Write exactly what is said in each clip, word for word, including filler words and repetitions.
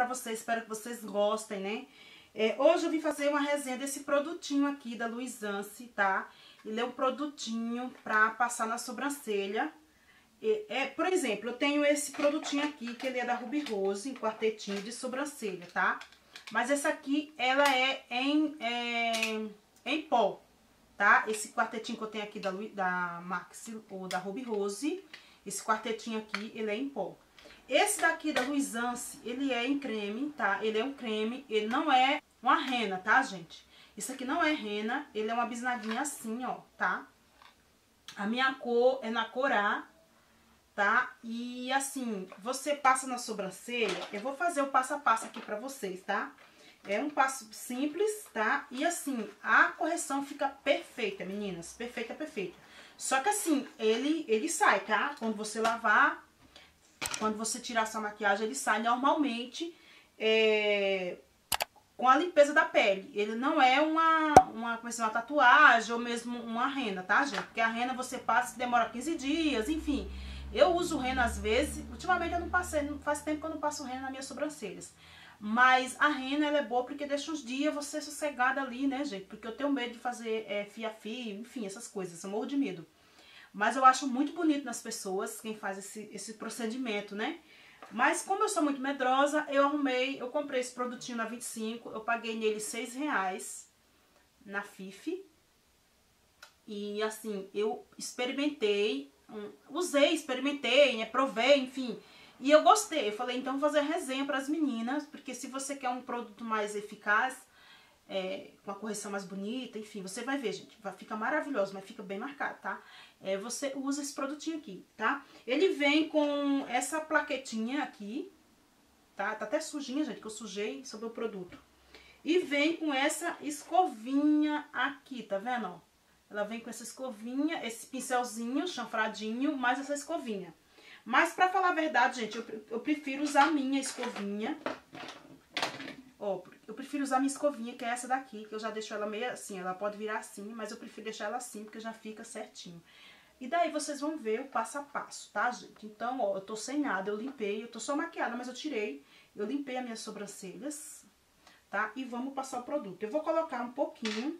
vocês, espero que vocês gostem, né? É, hoje eu vim fazer uma resenha desse produtinho aqui da Luisance, tá? Ele é um produtinho pra passar na sobrancelha. É, é, por exemplo, eu tenho esse produtinho aqui, que ele é da Ruby Rose, em quartetinho de sobrancelha, tá? Mas essa aqui, ela é em, é, em pó, tá? Esse quartetinho que eu tenho aqui da, da Maxi, ou da Ruby Rose, esse quartetinho aqui, ele é em pó. Esse daqui da Luisance, ele é em creme, tá? Ele é um creme, ele não é uma rena, tá, gente? Isso aqui não é rena, ele é uma bisnaguinha assim, ó, tá? A minha cor é na cor A, tá? E assim, você passa na sobrancelha, eu vou fazer o passo a passo aqui pra vocês, tá? É um passo simples, tá? E assim, a correção fica perfeita, meninas, perfeita, perfeita. Só que assim, ele, ele sai, tá? Quando você lavar, quando você tirar essa maquiagem, ele sai normalmente é, com a limpeza da pele. Ele não é uma, uma, como é uma tatuagem ou mesmo uma rena, tá, gente? Porque a rena você passa, demora quinze dias, enfim. Eu uso rena às vezes, ultimamente eu não passei, faz tempo que eu não passo rena nas minhas sobrancelhas. Mas a rena, ela é boa porque deixa uns dias você sossegada ali, né, gente? Porque eu tenho medo de fazer é, fio a fio, enfim, essas coisas, eu morro de medo. Mas eu acho muito bonito nas pessoas quem faz esse, esse procedimento, né? Mas como eu sou muito medrosa, eu arrumei, eu comprei esse produtinho na vinte e cinco, eu paguei nele seis reais na Fifi. E assim, eu experimentei, um, usei, experimentei, né, provei, enfim. E eu gostei, eu falei, então vou fazer resenha para as meninas, porque se você quer um produto mais eficaz, é, com a correção mais bonita, enfim, você vai ver, gente, vai ficar maravilhoso, mas fica bem marcado, tá? É, você usa esse produtinho aqui, tá? Ele vem com essa plaquetinha aqui, tá? Tá até sujinha, gente, que eu sujei sobre o produto. E vem com essa escovinha aqui, tá vendo, ó? Ela vem com essa escovinha, esse pincelzinho chanfradinho, mais essa escovinha. Mas pra falar a verdade, gente, eu, eu prefiro usar a minha escovinha. Ó, eu prefiro usar a minha escovinha, que é essa daqui, que eu já deixo ela meio assim, ela pode virar assim, mas eu prefiro deixar ela assim, porque já fica certinho. E daí vocês vão ver o passo a passo, tá, gente? Então, ó, eu tô sem nada, eu limpei, eu tô só maquiada, mas eu tirei, eu limpei as minhas sobrancelhas, tá? E vamos passar o produto. Eu vou colocar um pouquinho,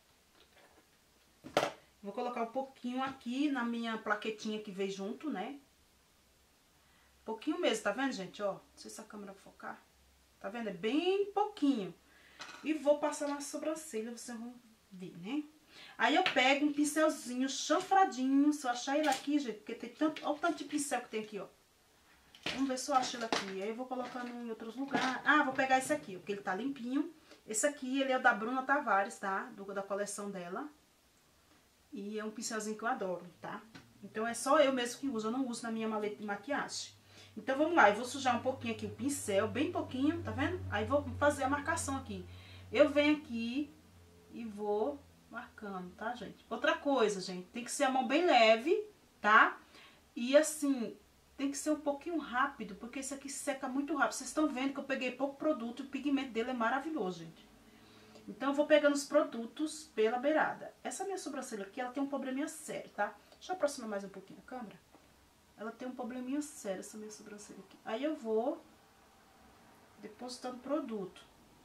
vou colocar um pouquinho aqui na minha plaquetinha que veio junto, né? Pouquinho mesmo, tá vendo, gente? Ó, não sei se a câmera vai focar. Tá vendo? É bem pouquinho. E vou passar na sobrancelha, vocês vão ver, né? Aí eu pego um pincelzinho chanfradinho. Se eu achar ele aqui, gente, porque tem tanto... Olha o tanto de pincel que tem aqui, ó. Vamos ver se eu acho ele aqui. Aí eu vou colocando em outros lugares. Ah, vou pegar esse aqui, porque ele tá limpinho. Esse aqui, ele é o da Bruna Tavares, tá? Do, da coleção dela. E é um pincelzinho que eu adoro, tá? Então é só eu mesmo que uso. Eu não uso na minha maleta de maquiagem. Então, vamos lá, eu vou sujar um pouquinho aqui o pincel, bem pouquinho, tá vendo? Aí, vou fazer a marcação aqui. Eu venho aqui e vou marcando, tá, gente? Outra coisa, gente, tem que ser a mão bem leve, tá? E, assim, tem que ser um pouquinho rápido, porque esse aqui seca muito rápido. Vocês estão vendo que eu peguei pouco produto e o pigmento dele é maravilhoso, gente. Então, eu vou pegando os produtos pela beirada. Essa minha sobrancelha aqui, ela tem um probleminha sério, tá? Deixa eu aproximar mais um pouquinho a câmera. Ela tem um probleminha sério, essa minha sobrancelha aqui. Aí eu vou depositando produto.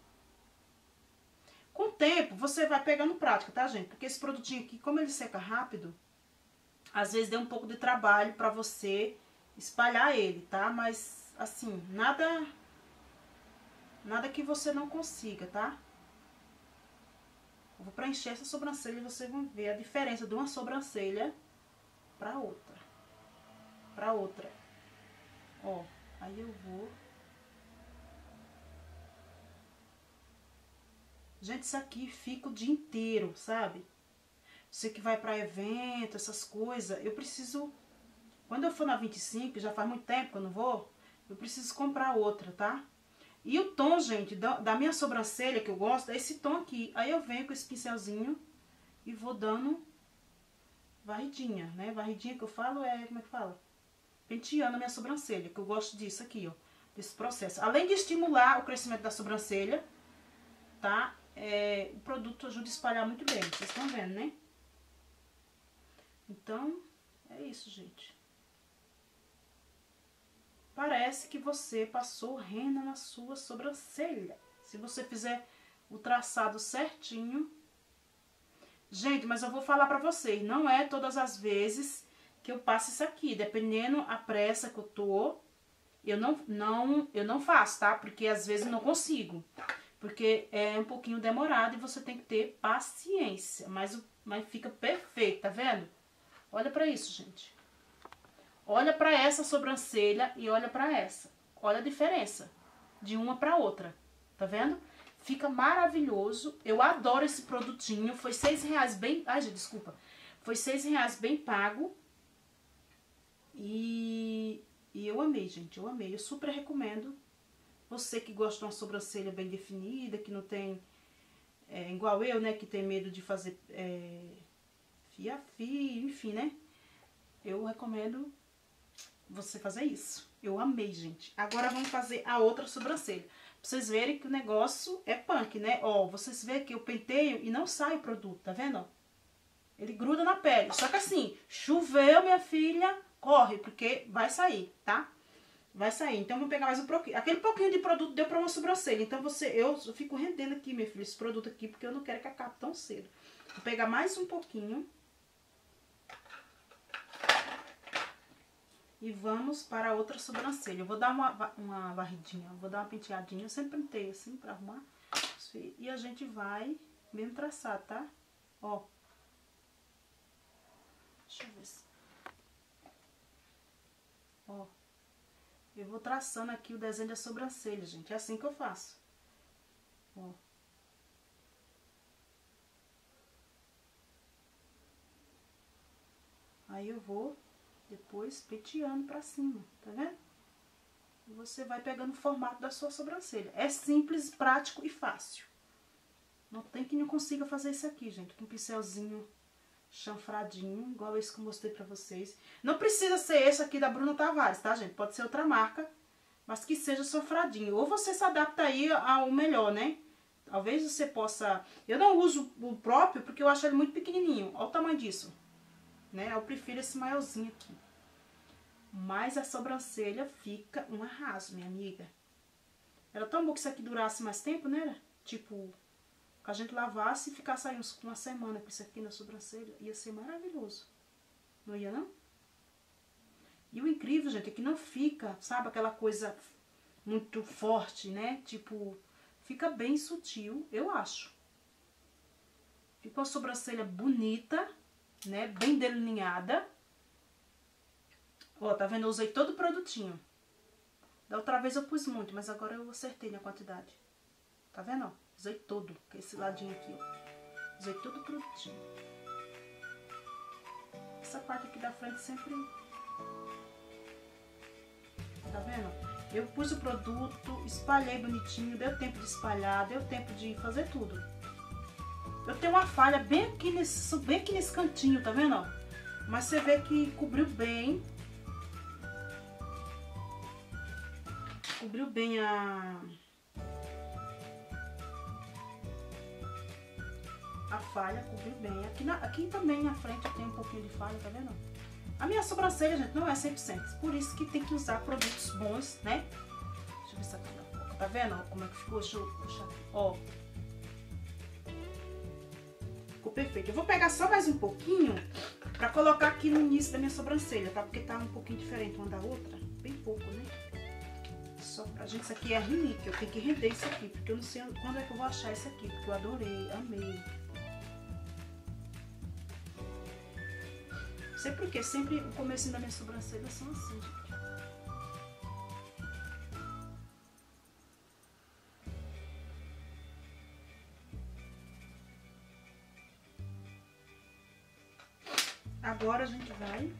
Com o tempo, você vai pegando prática, tá, gente? Porque esse produtinho aqui, como ele seca rápido, às vezes deu um pouco de trabalho pra você espalhar ele, tá? Mas, assim, nada... Nada que você não consiga, tá? Eu vou preencher essa sobrancelha e vocês vão ver a diferença de uma sobrancelha pra outra. Pra outra. Ó, aí eu vou. Gente, isso aqui fica o dia inteiro, sabe? Você que vai pra evento, essas coisas, eu preciso... Quando eu for na vinte e cinco, já faz muito tempo que eu não vou, eu preciso comprar outra, tá? E o tom, gente, da, da minha sobrancelha, que eu gosto, é esse tom aqui. Aí eu venho com esse pincelzinho e vou dando varridinha, né? Varridinha que eu falo é... Como é que fala? Penteando a minha sobrancelha, que eu gosto disso aqui, ó, desse processo. Além de estimular o crescimento da sobrancelha, tá? É, o produto ajuda a espalhar muito bem, vocês estão vendo, né? Então, é isso, gente. parece que você passou rena na sua sobrancelha. Se você fizer o traçado certinho. Gente, mas eu vou falar pra vocês, não é todas as vezes que eu passo isso aqui. Dependendo a pressa que eu tô, eu não, não, eu não faço, tá? Porque às vezes eu não consigo. Porque é um pouquinho demorado e você tem que ter paciência. Mas, mas fica perfeito, tá vendo? Olha pra isso, gente. Olha pra essa sobrancelha e olha pra essa. Olha a diferença de uma pra outra. Tá vendo? Fica maravilhoso. Eu adoro esse produtinho. Foi seis reais bem... Ai, gente, desculpa. Foi seis reais bem pago. E... E eu amei, gente. Eu amei. Eu super recomendo. Você que gosta de uma sobrancelha bem definida, que não tem... É, igual eu, né? Que tem medo de fazer é, fio a fio, enfim, né? Eu recomendo você fazer isso. Eu amei, gente. Agora vamos fazer a outra sobrancelha. Pra vocês verem que o negócio é punk, né? Ó, vocês veem que eu penteio e não sai o produto, tá vendo? Ó? Ele gruda na pele. Só que assim, choveu, minha filha, corre, porque vai sair, tá? Vai sair. Então, vamos pegar mais um pouquinho. Aquele pouquinho de produto deu pra uma sobrancelha. Então, você, eu, eu fico rendendo aqui, minha filha, esse produto aqui, porque eu não quero que acabe tão cedo. Vou pegar mais um pouquinho. E vamos para a outra sobrancelha. Eu vou dar uma, uma varridinha, vou dar uma penteadinha. Eu sempre penteio assim, pra arrumar. E a gente vai mesmo traçar, tá? Ó. Deixa eu ver se... Ó. Eu vou traçando aqui o desenho da sobrancelha, gente. É assim que eu faço. Ó. Aí eu vou depois penteando pra cima, tá vendo? E você vai pegando o formato da sua sobrancelha. É simples, prático e fácil. Não tem quem não consiga fazer isso aqui, gente. Com um pincelzinho chanfradinho, igual esse que eu mostrei pra vocês. Não precisa ser esse aqui da Bruna Tavares, tá, gente? Pode ser outra marca, mas que seja chanfradinho. Ou você se adapta aí ao melhor, né? Talvez você possa... Eu não uso o próprio porque eu acho ele muito pequenininho. Olha o tamanho disso. Né? Eu prefiro esse maiorzinho aqui. Mas a sobrancelha fica um arraso, minha amiga. Era tão bom que isso aqui durasse mais tempo, né? Tipo... que a gente lavasse e ficasse aí uns, uma semana com isso aqui na sobrancelha, ia ser maravilhoso. Não ia, não? E o incrível, gente, é que não fica, sabe, aquela coisa muito forte, né? Tipo, fica bem sutil, eu acho. Fica uma sobrancelha bonita, né? Bem delineada. Ó, tá vendo? Eu usei todo o produtinho. Da outra vez eu pus muito, mas agora eu acertei na quantidade. Tá vendo, ó? Usei todo, que é esse ladinho aqui, ó. Usei todo o produtinho. Essa parte aqui da frente sempre... Tá vendo? Eu pus o produto, espalhei bonitinho, deu tempo de espalhar, deu tempo de fazer tudo. Eu tenho uma falha bem aqui nesse, bem aqui nesse cantinho, tá vendo? Mas você vê que cobriu bem. Cobriu bem a... A falha, cobriu bem. Aqui, na, aqui também na frente eu tenho um pouquinho de falha, tá vendo? A minha sobrancelha, gente, não é cem por cento. Por isso que tem que usar produtos bons, né? Deixa eu ver se aqui na boca. Tá vendo como é que ficou? Deixa eu puxar aqui. Ó. Ficou perfeito. Eu vou pegar só mais um pouquinho pra colocar aqui no início da minha sobrancelha, tá? Porque tá um pouquinho diferente uma da outra. Bem pouco, né? Só pra gente, isso aqui é relíquia. Eu tenho que render isso aqui, porque eu não sei quando é que eu vou achar isso aqui. Porque eu adorei, amei. Não sei porque, sempre o comecinho da minha sobrancelha são assim, gente. Agora a gente vai...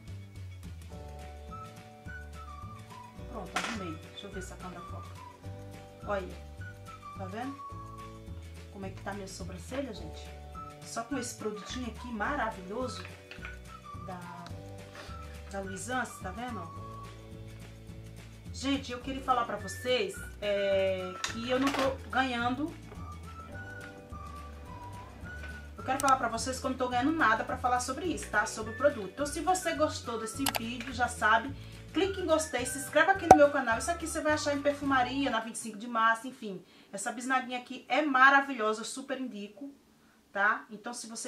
Pronto, arrumei. Deixa eu ver se a câmera foca. Olha aí. Tá vendo? Como é que tá a minha sobrancelha, gente? Só com esse produtinho aqui maravilhoso. Da, da Luisance, tá vendo? Gente, eu queria falar pra vocês é, que eu não tô ganhando. Eu quero falar pra vocês que eu não tô ganhando nada pra falar sobre isso, tá? Sobre o produto. Então, se você gostou desse vídeo, já sabe, clique em gostei, se inscreva aqui no meu canal. Isso aqui você vai achar em perfumaria, na vinte e cinco de março, enfim. Essa bisnaguinha aqui é maravilhosa, eu super indico, tá? Então, se você